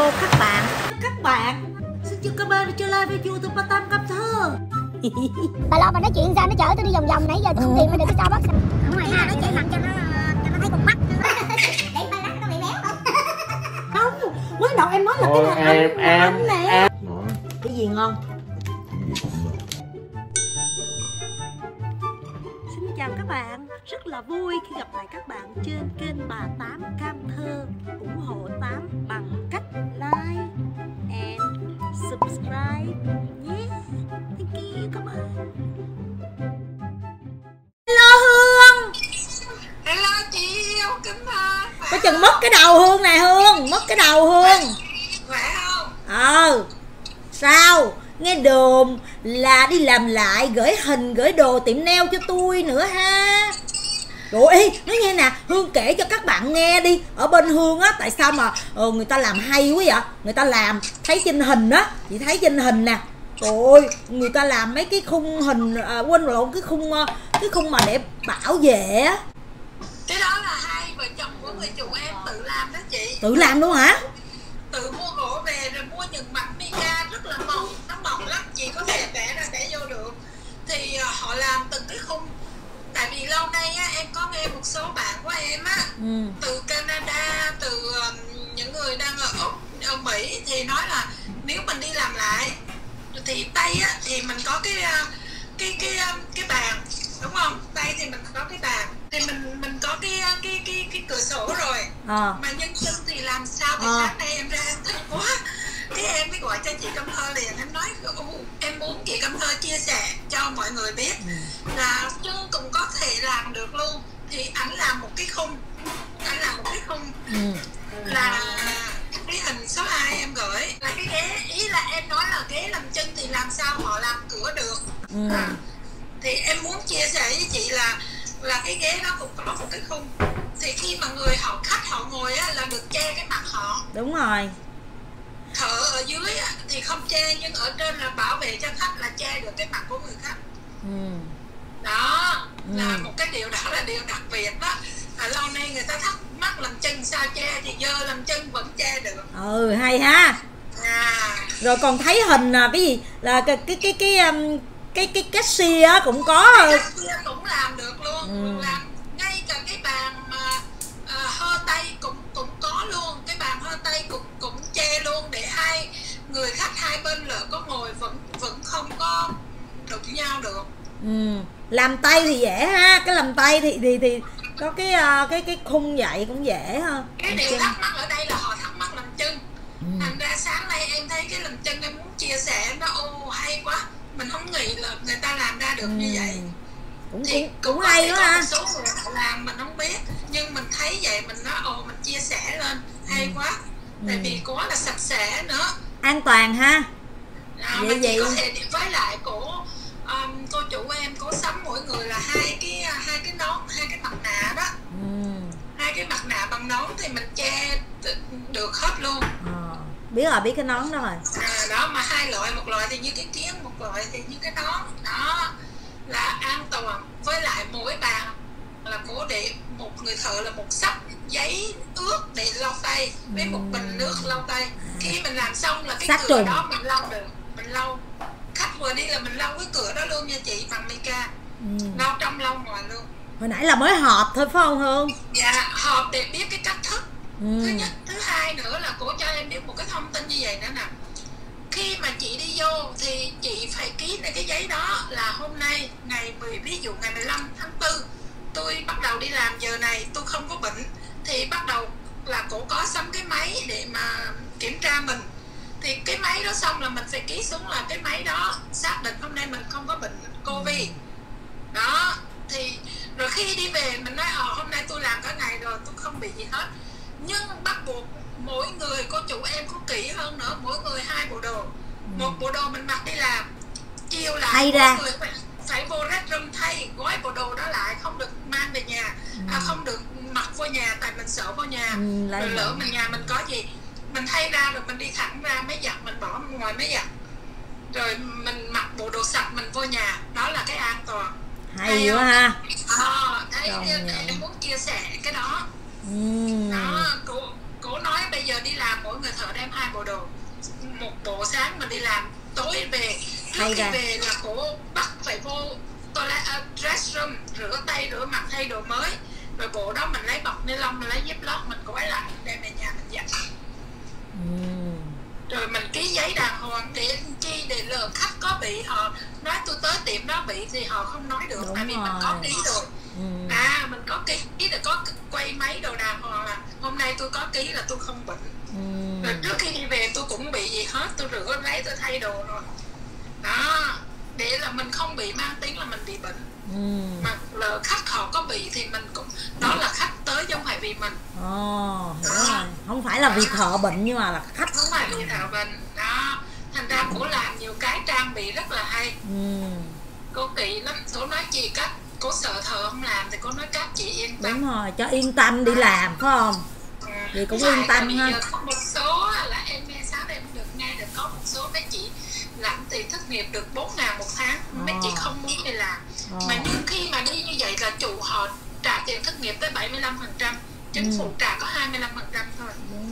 Hello các bạn, xin chào các bạn đã trở lại với YouTube Ba Tam Cam Thơ. Bà lo mà nói chuyện sao nó chở tôi đi vòng vòng nãy giờ không tìm ra được cái sao bắt. Ở ngoài ha nói chuyện làm cho nó thấy con mắt. Để ba lắc có bị béo không? Không, mới đầu em nói là cái này anh nè. Cái gì ngon? Xin chào các bạn, rất là vui khi gặp lại các bạn trên kênh Bà Tám Cam Thơ. Ủng hộ Tám bằng cách like and subscribe nhé. Thank you các bạn. Hello Hương. Hello chị yêu kính thơ. Có chừng mất cái đầu Hương này Hương, mất cái đầu Hương. Khỏe không? Sao? Nghe đồn là đi làm lại, gửi hình gửi đồ tiệm nail cho tôi nữa ha. Rồi nói nghe nè, Hương kể cho các bạn nghe đi. Ở bên Hương á, tại sao mà người ta làm hay quá vậy? Người ta làm, thấy trên hình á, chị thấy trên hình nè. Trời, người ta làm mấy cái khung hình, quên lộn, cái khung mà để bảo vệ á. Cái đó là hai vợ chồng của người chủ em tự làm đó chị. Tự làm luôn hả? Tự mua gỗ về rồi mua những mảnh mica rất là mỏng, nó mỏng lắm, chị có thể vẽ ra vẽ vô được. Thì họ làm từng cái khung. Tại vì lâu nay á, em có nghe một số bạn của em á, từ Canada, từ những người đang ở Úc, ở Mỹ thì nói là nếu mình đi làm lại thì tay á, thì mình có cái bàn, đúng không? Tay thì mình có cái bàn, thì mình có cái cửa sổ rồi, mà nhân chân thì làm sao? Thì sáng nay em ra em thích quá, cái em mới gọi cho chị Cam Thơ liền. Em nói em muốn chị Cam Thơ chia sẻ cho mọi người biết là chân cũng có thể làm được luôn. Thì ảnh làm một cái khung, là cái hình số 2 em gửi là cái ghế, ý là em nói là ghế làm chân thì làm sao họ làm cửa được. Thì em muốn chia sẻ với chị là cái ghế đó cũng có một cái khung, thì khi mà khách họ ngồi á là được che cái mặt họ. Đúng rồi. Thợ ở dưới á, thì không che, nhưng ở trên là bảo vệ cho khách, là che được cái mặt của người khách. Đó là một cái điều, đó là điều đặc biệt đó. Lâu nay người ta thắc mắc làm chân sao che, thì giờ làm chân vẫn che được. Hay ha. Rồi còn thấy hình cái gì là cái cashier á cũng có. Cái cashier cũng làm được luôn. Làm ngay cả cái bàn mà hơ tay cũng có luôn. Cái bàn hơ tay cũng che luôn, để hai người khách hai bên lỡ có ngồi vẫn không có đụng nhau được. Làm tay thì dễ ha, cái làm tay thì có cái khung vậy cũng dễ ha. Cái điều thắc mắc ở đây là họ thắc mắc làm chân. Thành ra sáng nay em thấy cái làm chân em muốn chia sẻ, nó hay quá, mình không nghĩ là người ta làm ra được như vậy. Cũng hay quá ha. Một số người họ làm mình không biết, nhưng mình thấy vậy mình nói mình chia sẻ lên hay quá. Tại vì quá là sạch sẽ nữa, an toàn ha. Vậy chị có thể với lại cô chủ em cố sắm mỗi người là hai cái nón, hai cái mặt nạ đó. Hai cái mặt nạ bằng nón thì mình che được hết luôn. Biết cái nón đó rồi. Đó, mà hai loại, một loại thì như cái kiến, một loại thì như cái nón. Đó là an toàn. Với lại mỗi bàn là cố để một người thợ là một xấp giấy ướt để lau tay, với một bình nước lau tay. Khi mình làm xong là cái cửa đó mình lau được, mình lau. Khách vừa đi là mình lau cái cửa đó luôn nha chị, bằng mica. Lau trong lau ngoài luôn. Hồi nãy là mới họp thôi phải không Hương? Dạ, họp để biết cái cách thức. Thứ nhất, thứ hai nữa là cô cho em biết một cái thông tin như vậy nữa nè. Khi mà chị đi vô thì chị phải ký lên cái giấy đó là hôm nay ví dụ ngày 15 tháng 4 tôi bắt đầu đi làm, giờ này tôi không có bệnh, thì bắt đầu là cổ có sắm cái máy để mà kiểm tra mình. Thì cái máy đó xong là mình phải ký xuống là cái máy đó xác định hôm nay mình không có bệnh Covid. Đó, thì rồi khi đi về mình nói hôm nay tôi làm cả ngày rồi, tôi không bị gì hết. Nhưng bắt buộc mỗi người, cô chủ em có kỹ hơn nữa, mỗi người 2 bộ đồ. Một bộ đồ mình mặc đi làm, chiều lại mỗi người phải vô restroom thay, gói bộ đồ đó lại, không được mang về nhà, không được mặc vô nhà, tại mình sợ vô nhà rồi lỡ mình nhà mình có gì, mình thay ra rồi mình đi thẳng ra máy giặt, mình bỏ ngoài máy giặt, rồi mình mặc bộ đồ sạch mình vô nhà. Đó là cái an toàn. Hay quá ha. Đấy, em muốn chia sẻ cái đó. Đó, cô nói bây giờ đi làm mỗi người thợ đem 2 bộ một bộ sáng mình đi làm, tối về trước khi về là cổ bắt phải vô toilet, restroom, rửa tay rửa mặt thay đồ mới, rồi bộ đó mình lấy bọc ni lông, mình lấy ziploc mình gói lại mình đem về nhà mình giặt. Rồi mình ký giấy đàng hoàng để chi, để lỡ khách có bị họ nói tôi tới tiệm đó bị thì họ không nói được. Đúng tại vì rồi. Mình có ký rồi. Mình có ký rồi, có quay máy đồ đàng hoàng là hôm nay tôi có ký là tôi không bệnh. Rồi trước khi đi về tôi cũng bị gì hết, tôi rửa lấy tôi thay đồ rồi đó, để là mình không bị mang tiếng là mình bị bệnh. Mà lỡ khách họ có bị thì mình cũng, đó là khách tới chứ không phải vì mình. Hiểu rồi. Không phải là vì thợ bệnh nhưng mà là khách. Không phải vì thợ bệnh đó. Thành ra cổ làm nhiều cái trang bị rất là hay. Cô kỹ lắm. Cô nói chị cách, cô sợ thợ không làm thì cô nói các chị yên tâm. Đúng rồi, cho yên tâm đi làm phải không? Thì cũng yên tâm ha. Có một số là em nghe sáng em được nghe được có một số mấy chị làm tiền thất nghiệp được 4.000 một tháng, mấy chị không muốn đi làm. Mà nhưng khi mà đi như vậy là chủ họ trả tiền thất nghiệp tới 75%, chính phủ trả có 25% thôi.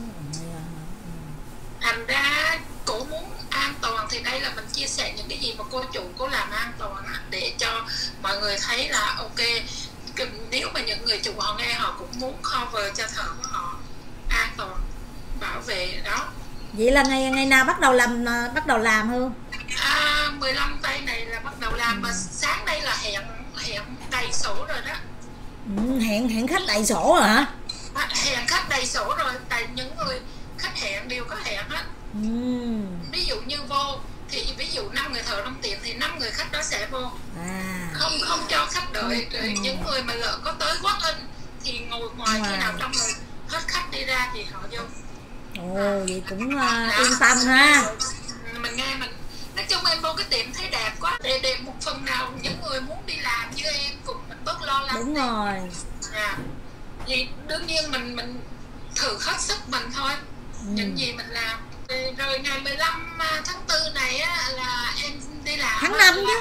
Thành ra cổ muốn an toàn thì đây là mình chia sẻ những cái gì mà cô chủ cô làm an toàn để cho mọi người thấy là ok, nếu mà những người chủ họ nghe họ cũng muốn cover cho thợ của họ an toàn, bảo vệ đó. Vậy là ngày nào bắt đầu làm Hương? 15 tây này là bắt đầu làm. Mà sáng nay là hẹn đầy sổ rồi đó. Hẹn khách đầy sổ hả? Hẹn khách đầy sổ rồi, tại những người khách hẹn đều có hẹn hết. Ví dụ như vô thì ví dụ 5 người thợ trong tiệm thì 5 người khách đó sẽ vô. Không cho khách đợi. Rồi những người mà lỡ có tới walk-in thì ngồi ngoài, khi nào trong người hết khách đi ra thì họ vô. Vậy cũng yên tâm ha. Mình nghe mình nói chung em vô cái tiệm thấy đẹp quá, để một phần nào những người muốn đi làm như em cũng mình bớt lo lắng. Đúng rồi. Vì đương nhiên mình thử hết sức mình thôi. Những gì mình làm. Rồi ngày 15 tháng 4 này á, là em đi làm tháng 5 chứ.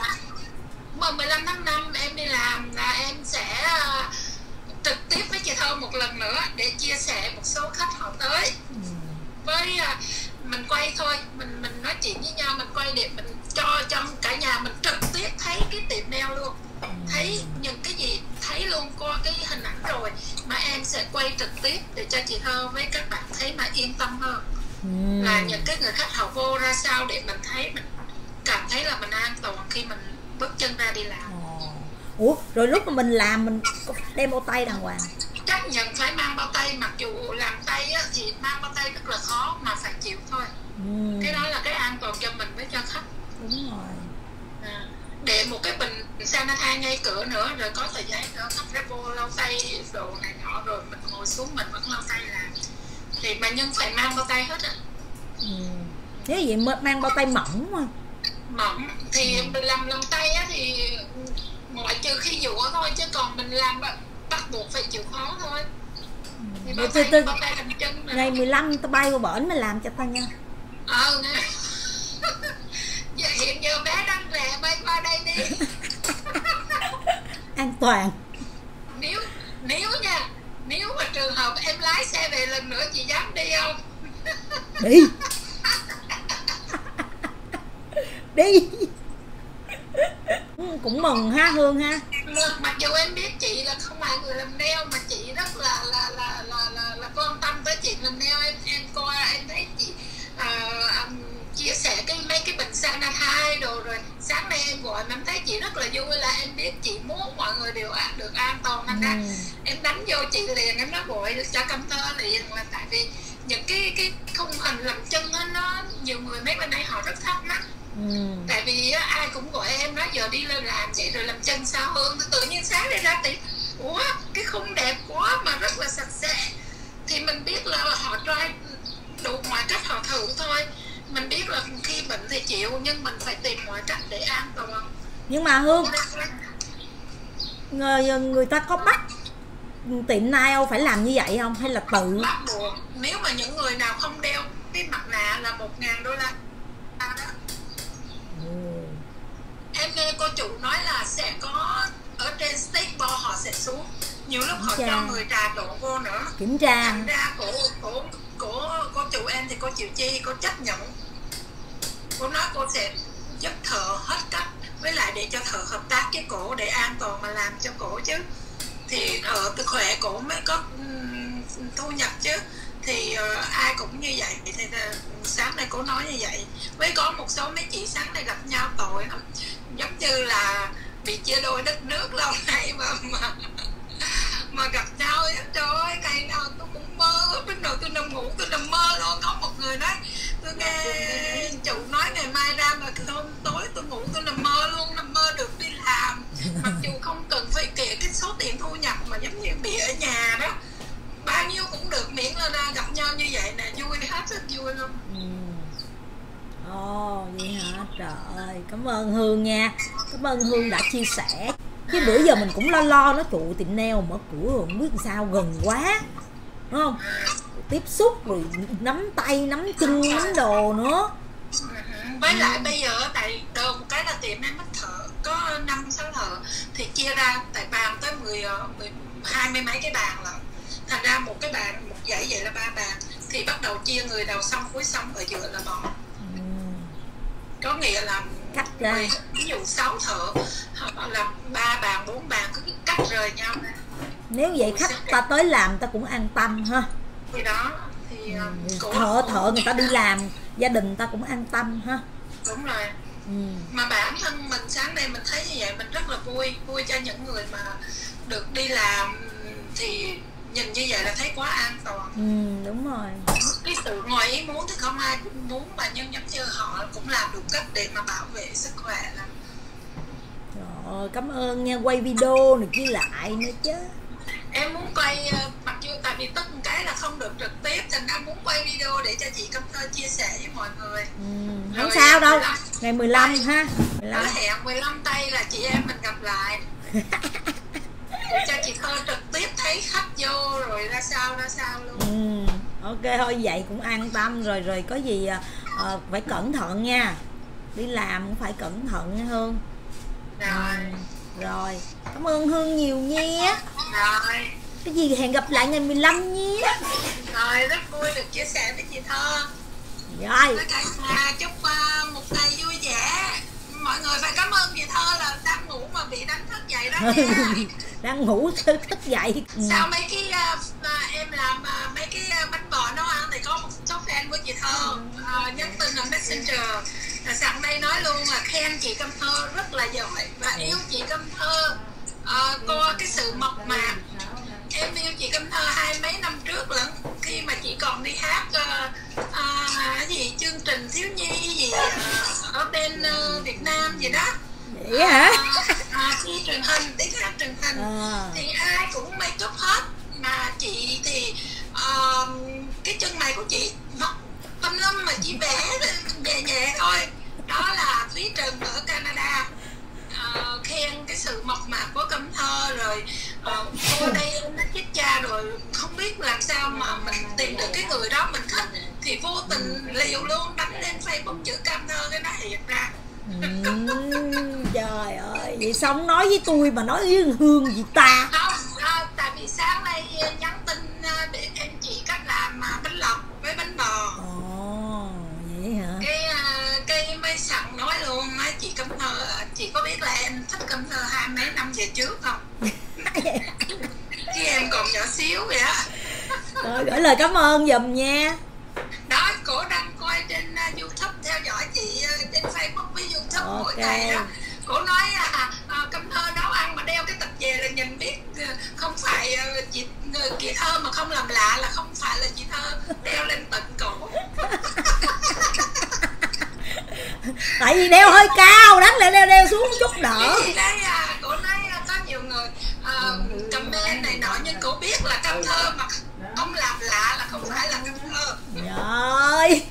15 tháng 5 em đi làm là em sẽ trực tiếp với chị Thơ một lần nữa để chia sẻ một số khách họ tới. Với mình quay thôi, mình nói chuyện với nhau, mình quay để mình cho cả nhà mình trực tiếp thấy cái tiệm nail luôn, thấy những cái gì thấy luôn qua cái hình ảnh rồi, mà em sẽ quay trực tiếp để cho chị Thơ với các bạn thấy mà yên tâm hơn. Là những cái người khách họ vô ra sao để mình thấy, mình cảm thấy là mình an toàn khi mình bước chân ra đi làm. Rồi lúc mà mình làm mình có đem bao tay đàng hoàng? Chấp nhận phải mang bao tay, mặc dù làm tay á, thì mang bao tay rất là khó mà phải chịu thôi. Cái đó là cái an toàn cho mình với cho khách. Đúng rồi. Để một cái bình sanitize ngay cửa nữa, rồi có tờ giấy nữa, khách ra vô lau tay đồ này nọ, rồi mình ngồi xuống mình vẫn lau tay làm. Thì mà nhưng phải mang bao tay hết á. Nếu vậy mang bao tay mỏng mà. Mỏng thì mình làm lòng tay á thì ngoại trừ khi dũa thôi, chứ còn mình làm bắt buộc phải chịu khó thôi. Thì bao tay làm chân ngày 15 tao bay qua bển mày làm cho tao nha. Giờ hiện giờ bé đang rè bay qua đây đi. An toàn. Nếu nha, nếu mà trường hợp em lái xe về lần nữa chị dám đi không? Đi. Đi. Cũng mừng ha Hương ha. Mặc dù em biết chị là không phải người làm nail, mà chị rất là quan tâm tới chuyện làm nail. Em coi em thấy chị chia sẻ mấy cái bình sanitize đồ, rồi sáng nay em gọi em thấy chị rất là vui, là em biết chị muốn mọi người đều được an toàn. Nên ra em đánh vô chị liền, em nói gọi cho công tơ liền, là tại vì những cái khung hình làm chân đó, nó nhiều người mấy bên đây họ rất thắc mắc. Tại vì ai cũng gọi em nói giờ đi lên làm vậy rồi làm chân sao Hương, tự nhiên sáng đi ra thì ủa cái khung đẹp quá mà rất là sạch sẽ. Thì mình biết là họ try đủ mọi cách họ thử thôi. Mình biết là khi bệnh thì chịu, nhưng mình phải tìm mọi cách để an toàn. Nhưng mà Hương, người ta có bắt tiệm nail phải làm như vậy không, hay là tự? Bắt buộc. Nếu mà những người nào không đeo cái mặt nạ là $1.000 đó. Em nghe cô chủ nói là sẽ có ở trên stage board họ sẽ xuống, nhiều lúc họ cho người trà độ vô nữa, kiểm tra. thành ra cổ cô chủ em thì cô chịu chi, cô chấp nhận. Cô nói cô sẽ giúp thợ hết cách, với lại để cho thợ hợp tác với cổ để an toàn mà làm cho cổ chứ. Thì từ khỏe cổ mới có thu nhập chứ. Thì ai cũng như vậy. Thì sáng nay cô nói như vậy. Với có một số mấy chị sáng nay gặp nhau tội lắm, giống như là bị chia đôi đất nước lâu nay mà gặp nhau. Trời ơi, ngày nào tôi cũng mơ. Lúc đầu tôi nằm ngủ tôi nằm mơ luôn. Có một người nói, tôi nghe chủ nói ngày mai ra, mà hôm tối tôi ngủ tôi nằm mơ luôn, nằm mơ được đi làm, mặc dù không cần phải kể cái số tiền thu nhập mà giống như bị ở nhà đó, bao nhiêu cũng được, miễn là gặp nhau như vậy nè, vui hết, rất vui luôn. Ồ, vậy hả? Trời ơi, cảm ơn Hương nha. Cảm ơn Hương đã chia sẻ. Chứ bữa giờ mình cũng lo nó trụ tiệm nail mở cửa rồi không biết sao, gần quá, đúng không? Tiếp xúc rồi nắm tay, nắm chân, nắm đồ nữa. Với lại bây giờ tại đồ một cái là tiệm em mất thợ, có 5-6 thợ thì chia ra, tại bàn tới 20 mấy cái bàn lận. Thành ra một cái bàn, một dãy vậy là 3 bàn, thì bắt đầu chia người đầu xong cuối xong, ở giữa là bỏ. Có nghĩa là cắt ra, ví dụ 6 thợ hoặc là 3 bàn 4 bàn cứ cắt rời nhau ra. Nếu vậy khách ta tới làm ta cũng an tâm ha. Thì đó thì thợ người ta đi làm, gia đình ta cũng an tâm ha. Đúng rồi. Mà bản thân mình sáng nay mình thấy như vậy mình rất là vui cho những người mà được đi làm, thì nhìn như vậy là thấy quá an toàn. Đúng rồi. Cái sự ngoài ý muốn thì không ai cũng muốn, mà nhưng giống như họ cũng làm được cách để mà bảo vệ sức khỏe là. Rồi, cảm ơn nha, quay video này kia lại nữa chứ. Em muốn quay, mặc dù tại vì tất một cái là không được trực tiếp, thành ra muốn quay video để cho chị Cẩm Thơ chia sẻ với mọi người. Không sao đâu, ngày 15 ha. Hẹn 15 tây là chị em mình gặp lại. Để cho chị Thơ trực tiếp thấy khách vô rồi ra sao luôn. Ok thôi, vậy cũng an tâm rồi. Rồi có gì phải cẩn thận nha, đi làm cũng phải cẩn thận nha Hương. Rồi cảm ơn Hương nhiều nha. Rồi cái gì hẹn gặp lại ngày 15 nhé. Rồi rất vui được chia sẻ với chị Thơ. Rồi tất cả nhà chúc một ngày vui vẻ. Mọi người phải cảm ơn chị Thơ là đang ngủ mà bị đánh thức dậy đó nha. Đang ngủ thức dậy. Sau mấy cái em làm mấy cái bánh bò nấu ăn thì có một số fan của chị Thơ nhắn tin là Messenger, sẵn đây nói luôn là khen chị Cẩm Thơ rất là giỏi và yêu chị Cẩm Thơ. Cô cái sự mộc mạc. Em yêu chị Cẩm Thơ 20 mấy năm trước lận, khi mà chị còn đi hát gì chương trình thiếu nhi gì ở bên Việt Nam gì đó. Vậy hả? Đi truyền hình, đi hát truyền hình thì ai cũng make up hết, mà chị thì cái chân mày của chị mọc tùm lum mà chỉ vẽ nhẹ thôi. Đó là Thúy Trần ở Canada khen cái sự mộc mạc của Cẩm Thơ. Rồi cô đây nó chết cha rồi không biết làm sao mà mình tìm được cái người đó mình thích, thì vô tình liều luôn đánh lên Facebook chữ Cẩm Thơ, cái nó hiện ra. Trời ơi, vậy sao không nói với tôi mà nói với Hương gì ta? Không, tại vì sáng nay nhắn tin để em chỉ cách làm bánh lọc với bánh bò. Ồ, vậy hả? Cái mấy sẵn nói luôn, nói chị Cẩm Thơ, chị có biết là em thích Cẩm Thơ 20 mấy năm về trước không? Chứ em còn nhỏ xíu vậy á. Rồi, gửi lời cảm ơn giùm nha. Đó, cổ đang coi trên YouTube, theo dõi chị trên Facebook với YouTube mỗi ngày đó. Cổ nói Cẩm Thơ nấu ăn mà đeo cái tập về là nhìn biết không phải chị Thơ, mà không làm lạ là không phải là chị Thơ, đeo lên tận cổ. Tại vì đeo hơi cao, đáng lẽ đeo xuống chút đỡ. Thì đây cổ nói có nhiều người comment này nọ, nhưng cổ biết là Cẩm Thơ mà không làm lạ là không phải là Cẩm Thơ. Rồi.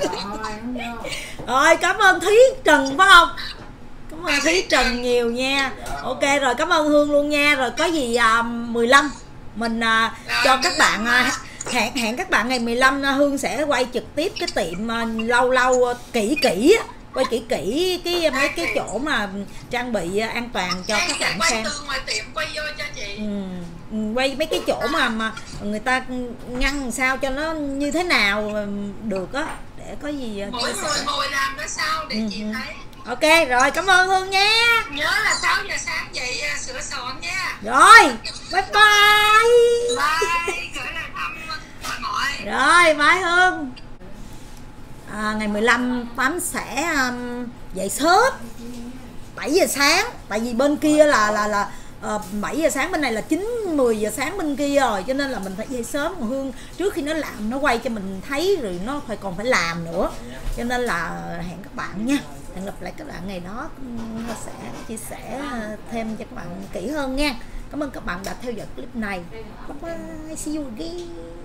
Rồi cảm ơn Thúy Trần phải không? Cảm ơn Thúy Trần nhiều nha. Ok rồi, cảm ơn Hương luôn nha. Rồi có gì 15 mình cho các bạn hẹn các bạn ngày 15 Hương sẽ quay trực tiếp cái tiệm lâu kỹ quay kỹ cái mấy cái chỗ mà trang bị an toàn cho các bạn xem. Quay từ ngoài tiệm quay vô cho chị. quay mấy cái chỗ mà người ta ngăn làm sao cho nó như thế nào được á, để có gì mỗi người ngồi làm ra sao để chị thấy. Ok rồi, cảm ơn Hương nha. Nhớ là 6 giờ sáng dậy sửa soạn nha. Rồi, bye bye. Bye, gửi lời thăm mọi. Rồi, bye Hương. Ngày 15 Tám sẽ dậy sớm 7 giờ sáng. Tại vì bên kia là 7 giờ sáng, bên này là 9-10 giờ sáng bên kia rồi, cho nên là mình phải dậy sớm. Mà Hương trước khi nó làm nó quay cho mình thấy rồi, nó còn phải làm nữa, cho nên là hẹn các bạn nha. Hẹn gặp lại các bạn ngày đó, nó sẽ chia sẻ thêm cho các bạn kỹ hơn nha. Cảm ơn các bạn đã theo dõi clip này. Bye bye, see you again.